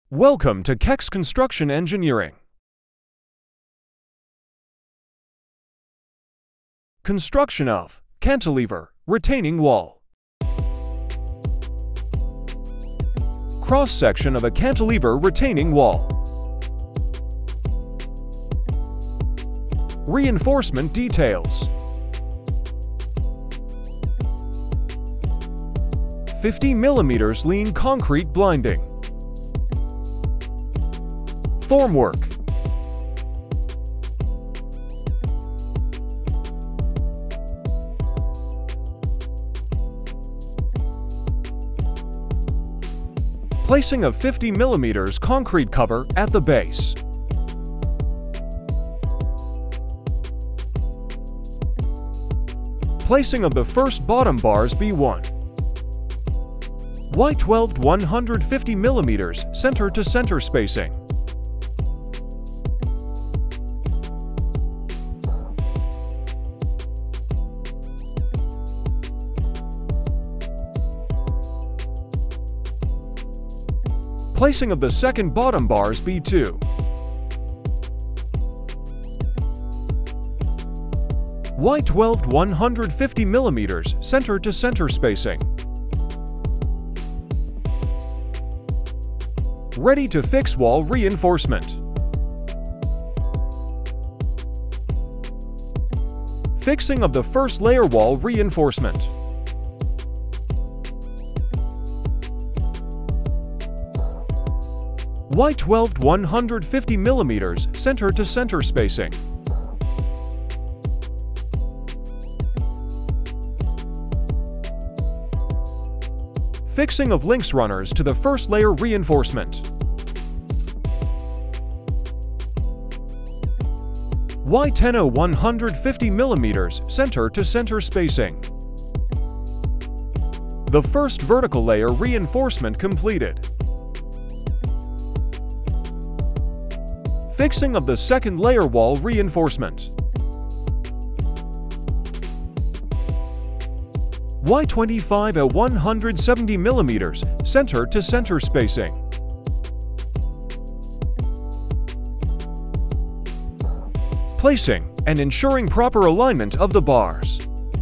Welcome to KEX Construction Engineering. Construction of cantilever retaining wall. Cross-section of a cantilever retaining wall. Reinforcement details. 50 mm lean concrete blinding. Formwork. Placing of 50 mm concrete cover at the base. Placing of the first bottom bars B1. Y12 150 mm center to center spacing. Placing of the second bottom bars B2. Y12 150 mm center to center spacing. Ready to fix wall reinforcement. Fixing of the first layer wall reinforcement. Y12 150 mm center to center spacing. Fixing of links runners to the first layer reinforcement. Y10 150 mm center to center spacing. The first vertical layer reinforcement completed. Fixing of the second layer wall reinforcement. Y25 at 170 mm center to center spacing. Placing and ensuring proper alignment of the bars.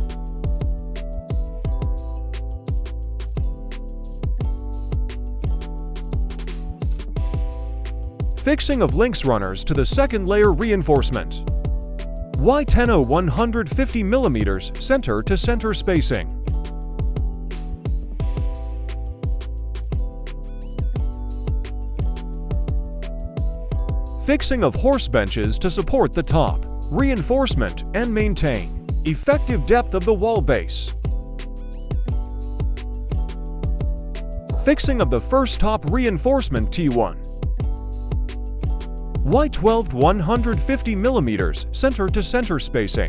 Fixing of links runners to the second layer reinforcement. Y10 150 mm center to center spacing. Fixing of horse benches to support the top. Reinforcement and maintain effective depth of the wall base. Fixing of the first top reinforcement T1. Y12 150 mm center to center spacing.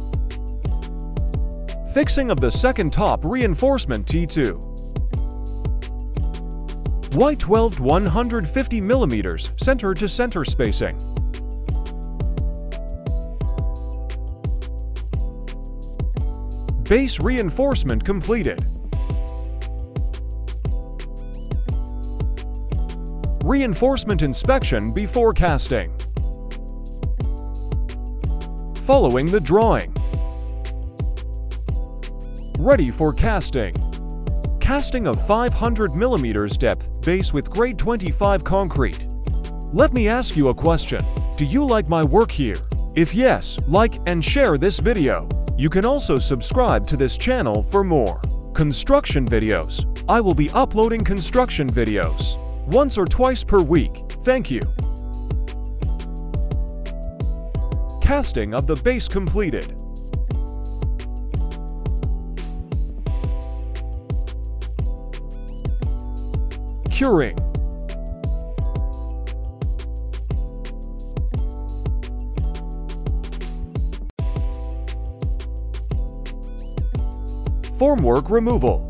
Fixing of the second top reinforcement T2. Y12 150 mm center to center spacing. Base reinforcement completed. Reinforcement inspection before casting. Following the drawing. Ready for casting. Casting of 500 mm depth base with grade 25 concrete. Let me ask you a question. Do you like my work here? If yes, like and share this video. You can also subscribe to this channel for more construction videos. I will be uploading construction videos once or twice per week. Thank you. Casting of the base completed. Curing. Formwork removal.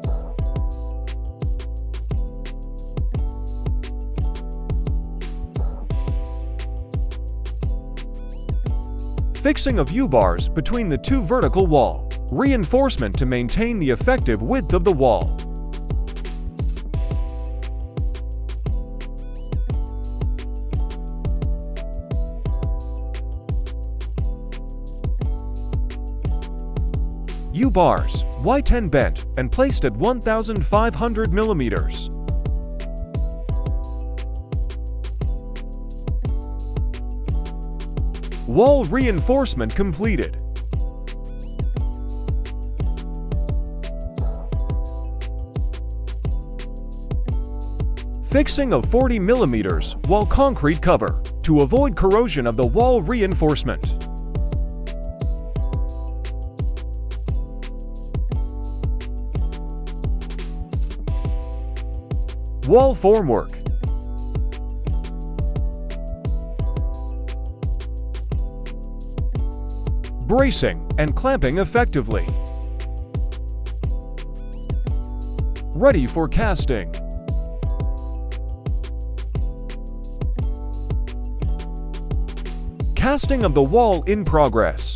Fixing of U-bars between the two vertical wall. Reinforcement to maintain the effective width of the wall. U-bars, Y10 bent and placed at 1,500 millimeters. Wall reinforcement completed. Fixing of 40 millimeters wall concrete cover to avoid corrosion of the wall reinforcement. Wall formwork. Bracing and clamping effectively. Ready for casting. Casting of the wall in progress.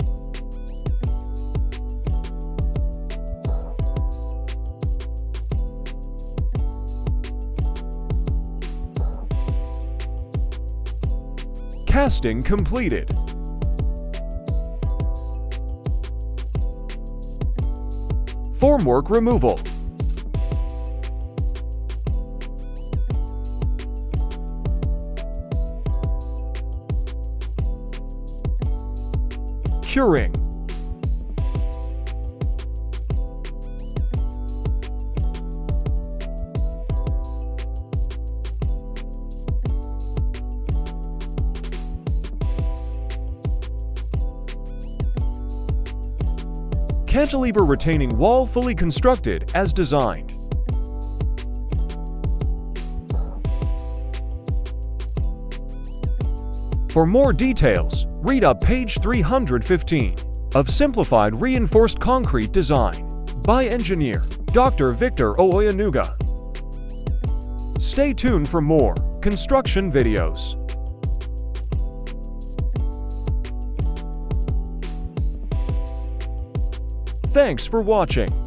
Casting completed. Formwork removal. Curing. Cantilever retaining wall fully constructed as designed. For more details, read up page 315 of Simplified Reinforced Concrete Design by Engineer Dr. Victor Oyonuga. Stay tuned for more construction videos. Thanks for watching.